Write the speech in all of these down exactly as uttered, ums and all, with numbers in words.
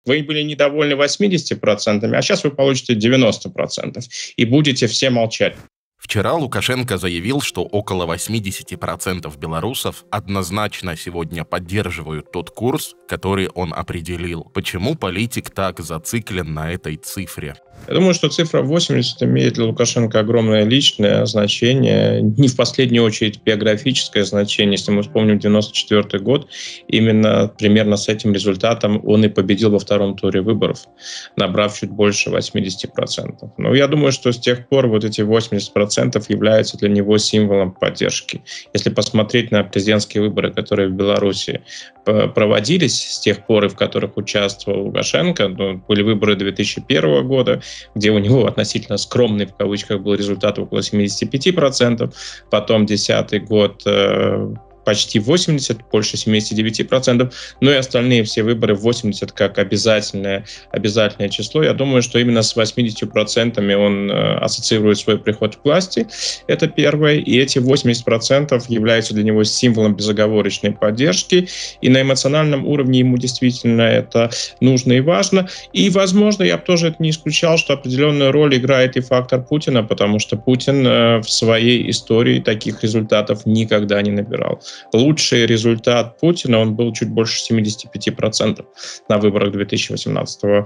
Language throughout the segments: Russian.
вы были недовольны восьмидесятью процентами, а сейчас вы получите девяносто процентов и будете все молчать. Вчера Лукашенко заявил, что около восемьдесят процентов белорусов однозначно сегодня поддерживают тот курс, который он определил. Почему политик так зациклен на этой цифре? Я думаю, что цифра восемьдесят имеет для Лукашенко огромное личное значение, не в последнюю очередь биографическое значение. Если мы вспомним девяносто четвёртый год, именно примерно с этим результатом он и победил во втором туре выборов, набрав чуть больше восьмидесяти процентов. Но я думаю, что с тех пор вот эти восемьдесят процентов являются для него символом поддержки. Если посмотреть на президентские выборы, которые в Беларуси проводились с тех пор, и в которых участвовал Лукашенко, ну, были выборы две тысячи первого года, где у него относительно скромный, в кавычках, был результат около семидесяти пяти процентов, потом две тысячи десятый год э, почти восемьдесят, больше семидесяти девяти процентов, ну и остальные все выборы восемьдесят как обязательное, обязательное число. Я думаю, что именно с восьмидесятью процентами он э, ассоциирует свой приход к власти, это первое, и эти восемьдесят процентов являются для него символом безоговорочной поддержки, и на эмоциональном уровне ему действительно это нужно и важно. И, возможно, я бы тоже это не исключал, что определенную роль играет и фактор Путина, потому что Путин э, в своей истории таких результатов никогда не набирал. Лучший результат Путина, он был чуть больше семидесяти пяти процентов на выборах две тысячи восемнадцатого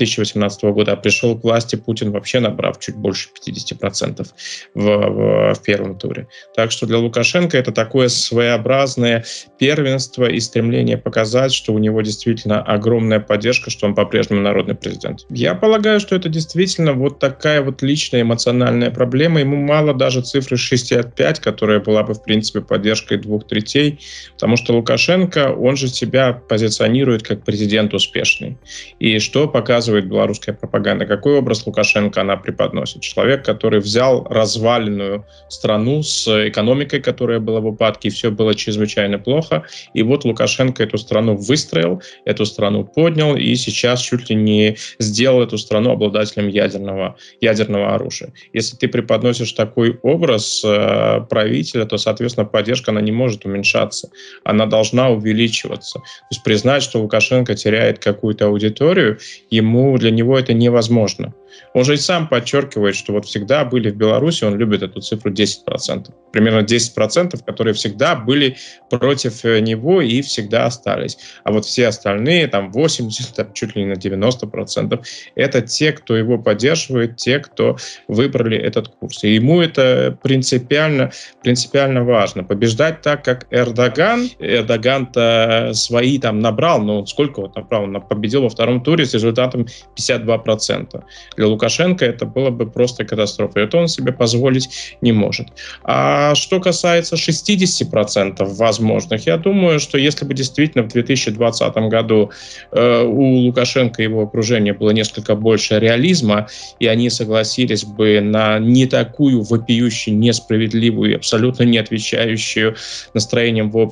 года, а пришел к власти Путин вообще набрав чуть больше пятидесяти процентов в, в, в первом туре. Так что для Лукашенко это такое своеобразное первенство и стремление показать, что у него действительно огромная поддержка, что он по-прежнему народный президент. Я полагаю, что это действительно вот такая вот личная эмоциональная проблема. Ему мало даже цифры шестьдесят пять, которая была бы в принципе поддержкой двух третей, потому что Лукашенко, он же себя позиционирует как президент успешный. И что показывает белорусская пропаганда? Какой образ Лукашенко она преподносит? Человек, который взял разваленную страну с экономикой, которая была в упадке, и все было чрезвычайно плохо. И вот Лукашенко эту страну выстроил, эту страну поднял, и сейчас чуть ли не сделал эту страну обладателем ядерного, ядерного оружия. Если ты преподносишь такой образ э, правителя, то, соответственно, поддержка, она не может уменьшаться, она должна увеличиваться. То есть признать, что Лукашенко теряет какую-то аудиторию, ему, для него это невозможно. Он же и сам подчеркивает, что вот всегда были в Беларуси, он любит эту цифру десять процентов. Примерно десять процентов, которые всегда были против него и всегда остались. А вот все остальные, там восемьдесят, там, чуть ли не на девяносто процентов, это те, кто его поддерживает, те, кто выбрали этот курс. И ему это принципиально, принципиально важно. Побеждать так, как Эрдоган. Эрдоган-то свои там набрал, но сколько он набрал? Он победил во втором туре с результатом пятьдесят два процента. Для Лукашенко это было бы просто катастрофа. И это он себе позволить не может. А что касается шестидесяти процентов возможных, я думаю, что если бы действительно в две тысячи двадцатом году э, у Лукашенко и его окружения было несколько больше реализма, и они согласились бы на не такую вопиющую, несправедливую и абсолютно не отвечающую настроением в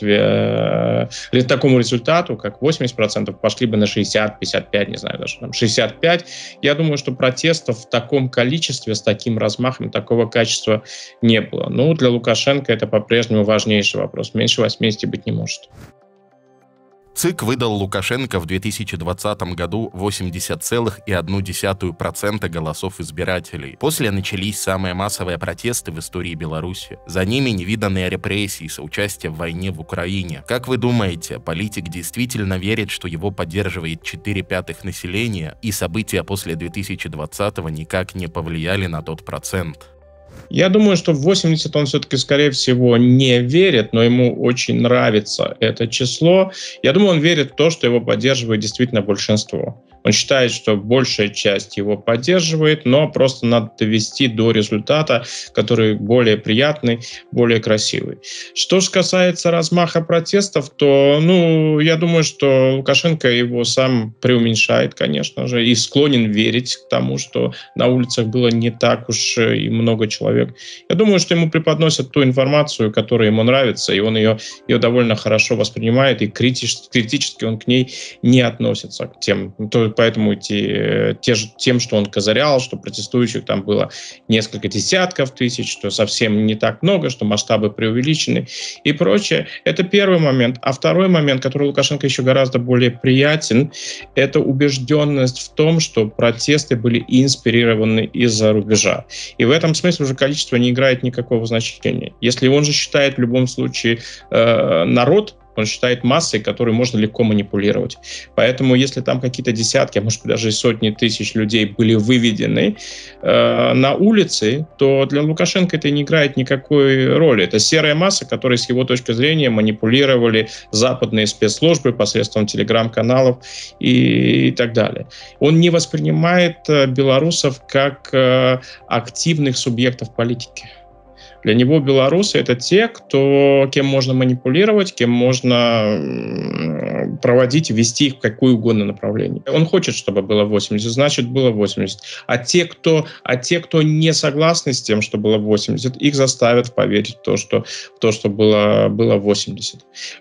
обществе э, такому результату, как восемьдесят процентов, пошли бы на шестьдесят, пятьдесят пять, не знаю, даже там шестьдесят пять. Я думаю, что протестов в таком количестве, с таким размахом, такого качества не было. Ну, для Лукашенко это по-прежнему важнейший вопрос. Меньше восьмидесяти быть не может. ЦИК выдал Лукашенко в две тысячи двадцатом году восемьдесят целых одну десятую процента голосов избирателей. После начались самые массовые протесты в истории Беларуси. За ними невиданные репрессии, соучастие в войне в Украине. Как вы думаете, политик действительно верит, что его поддерживает четыре пятых населения, и события после две тысячи двадцатого никак не повлияли на тот процент? Я думаю, что в восемьдесят он все-таки, скорее всего, не верит, но ему очень нравится это число. Я думаю, он верит в то, что его поддерживает действительно большинство. Он считает, что большая часть его поддерживает, но просто надо довести до результата, который более приятный, более красивый. Что же касается размаха протестов, то, ну, я думаю, что Лукашенко его сам преуменьшает, конечно же, и склонен верить к тому, что на улицах было не так уж и много человек, человек. Я думаю, что ему преподносят ту информацию, которая ему нравится, и он ее, ее довольно хорошо воспринимает, и критически, критически он к ней не относится. К тем, то, поэтому те, те же, тем, что он козырял, что протестующих там было несколько десятков тысяч, что совсем не так много, что масштабы преувеличены и прочее. Это первый момент. А второй момент, который Лукашенко еще гораздо более приятен, это убежденность в том, что протесты были инспирированы из-за рубежа. И в этом смысле уже количество не играет никакого значения. Если он же считает в любом случае э, народ, он считает массой, которой можно легко манипулировать. Поэтому если там какие-то десятки, а может быть даже сотни тысяч людей были выведены э, на улицы, то для Лукашенко это не играет никакой роли. Это серая масса, которой с его точки зрения манипулировали западные спецслужбы посредством телеграм-каналов и, и так далее. Он не воспринимает э, белорусов как э, активных субъектов политики. Для него белорусы — это те, кто, кем можно манипулировать, кем можно проводить, вести их в какое угодно направление. Он хочет, чтобы было восемьдесят, значит, было восемьдесят. А те, кто, а те, кто не согласны с тем, что было восемьдесят, их заставят поверить в то, что, в то, что было, было восемьдесят.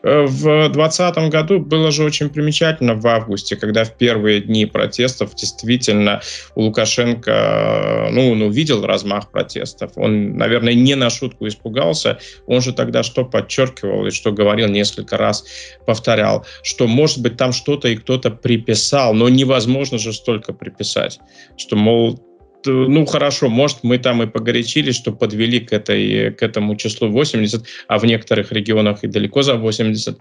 В двадцатом году было же очень примечательно в августе, когда в первые дни протестов действительно у Лукашенко, ну, он увидел размах протестов. Он, наверное, не на шутку испугался. Он же тогда что подчеркивал и что говорил несколько раз, повторял, что, может быть, там что-то и кто-то приписал, но невозможно же столько приписать, что, мол, ну, хорошо, может, мы там и погорячились, что подвели к, этой, к этому числу восемьдесят, а в некоторых регионах и далеко за восемьдесят.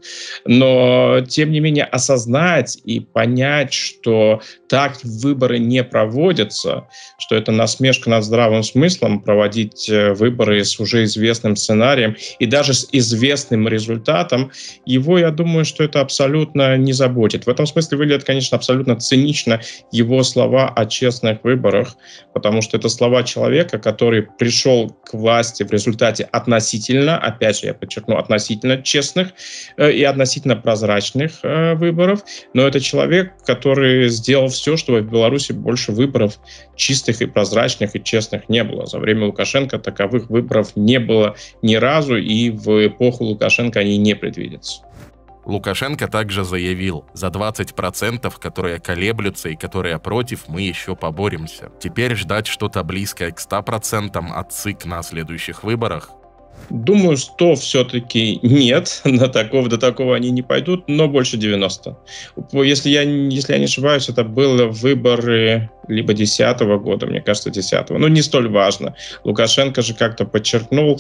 Но, тем не менее, осознать и понять, что так выборы не проводятся, что это насмешка над здравым смыслом проводить выборы с уже известным сценарием и даже с известным результатом, его, я думаю, что это абсолютно не заботит. В этом смысле выглядит, конечно, абсолютно цинично его слова о честных выборах, потому что это слова человека, который пришел к власти в результате относительно, опять же, я подчеркну, относительно честных э, и относительно прозрачных э, выборов, но это человек, который сделал все, чтобы в Беларуси больше выборов чистых и прозрачных и честных не было. За время Лукашенко таковых выборов не было ни разу, и в эпоху Лукашенко они не предвидятся. Лукашенко также заявил, за двадцать процентов, которые колеблются и которые против, мы еще поборемся. Теперь ждать что-то близкое к ста процентам от ЦИК на следующих выборах? Думаю, сто все-таки нет, на такого, до такого они не пойдут, но больше девяноста. Если я, если я не ошибаюсь, это были выборы либо десятого года, мне кажется, десятого. Но не столь важно. Лукашенко же как-то подчеркнул,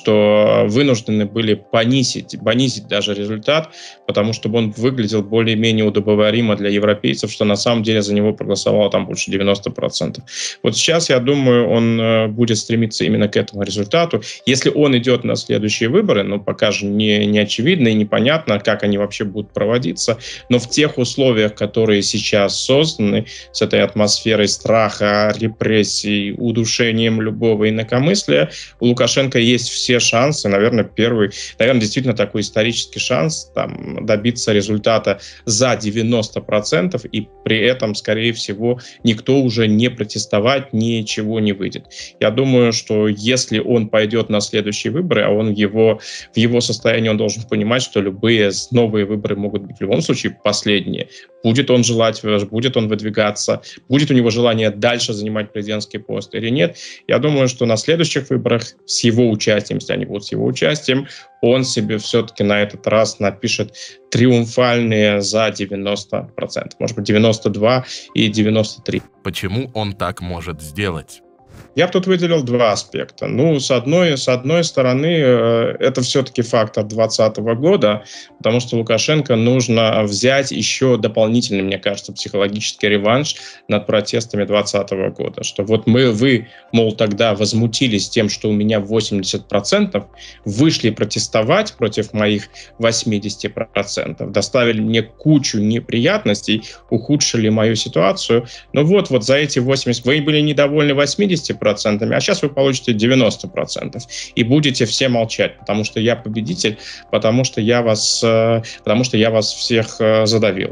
что вынуждены были понизить, понизить даже результат, потому что он выглядел более-менее удобоваримо для европейцев, что на самом деле за него проголосовало там больше девяноста процентов. Вот сейчас, я думаю, он будет стремиться именно к этому результату. Если он идет на следующие выборы, но пока же не, не очевидно и непонятно, как они вообще будут проводиться, но в тех условиях, которые сейчас созданы, с этой атмосферой страха, репрессий, удушением любого инакомыслия, у Лукашенко есть все шансы, наверное, первый, наверное, действительно такой исторический шанс там, добиться результата за девяносто процентов, и при этом, скорее всего, никто уже не протестовать, ничего не выйдет. Я думаю, что если он пойдет на следующий выборы, а он в его, в его состоянии, он должен понимать, что любые новые выборы могут быть в любом случае последние. Будет он желать, будет он выдвигаться, будет у него желание дальше занимать президентский пост или нет. Я думаю, что на следующих выборах с его участием, если они будут с его участием, он себе все-таки на этот раз напишет триумфальные за девяносто процентов. Может быть, девяносто два процента и девяносто три процента. Почему он так может сделать? Я бы тут выделил два аспекта. Ну, с одной, с одной стороны, э, это все-таки факт от двадцатого года, потому что Лукашенко нужно взять еще дополнительный, мне кажется, психологический реванш над протестами двадцатого года. Что вот мы, вы, мол, тогда возмутились тем, что у меня восемьдесят процентов, вышли протестовать против моих восьмидесяти процентов, доставили мне кучу неприятностей, ухудшили мою ситуацию. Но вот, вот за эти восемьдесят... Вы были недовольны восьмидесятью процентами, а сейчас вы получите девяносто процентов и будете все молчать, потому что я победитель, потому что я вас, потому что я вас всех задавил.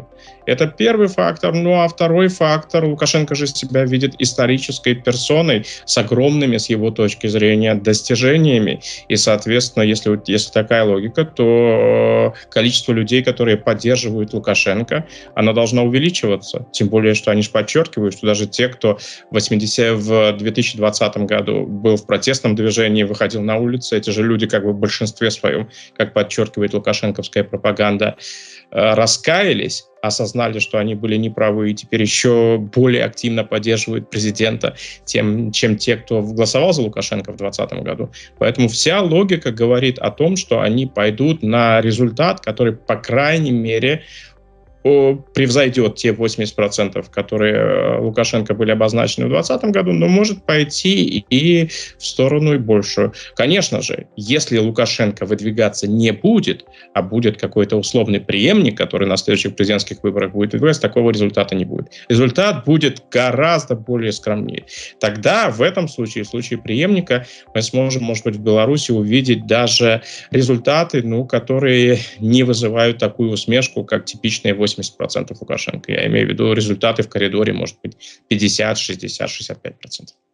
Это первый фактор. Ну а второй фактор, Лукашенко же себя видит исторической персоной с огромными, с его точки зрения, достижениями. И, соответственно, если, если такая логика, то количество людей, которые поддерживают Лукашенко, оно должно увеличиваться. Тем более, что они же подчеркивают, что даже те, кто в, восьмидесятых, в две тысячи двадцатом году был в протестном движении, выходил на улицы, эти же люди как бы в большинстве своем, как подчеркивает лукашенковская пропаганда, раскаялись, осознали, что они были неправы, и теперь еще более активно поддерживают президента, тем, чем те, кто голосовал за Лукашенко в двадцатом году. Поэтому вся логика говорит о том, что они пойдут на результат, который, по крайней мере, превзойдет те восемьдесят процентов, которые Лукашенко были обозначены в двадцатом году, но может пойти и в сторону и большую. Конечно же, если Лукашенко выдвигаться не будет, а будет какой-то условный преемник, который на следующих президентских выборах будет выдвигаться, такого результата не будет. Результат будет гораздо более скромнее. Тогда в этом случае, в случае преемника, мы сможем, может быть, в Беларуси увидеть даже результаты, ну, которые не вызывают такую усмешку, как типичные восемьдесят процентов Лукашенко. Я имею в виду результаты в коридоре, может быть, пятьдесят, шестьдесят, шестьдесят пять процентов.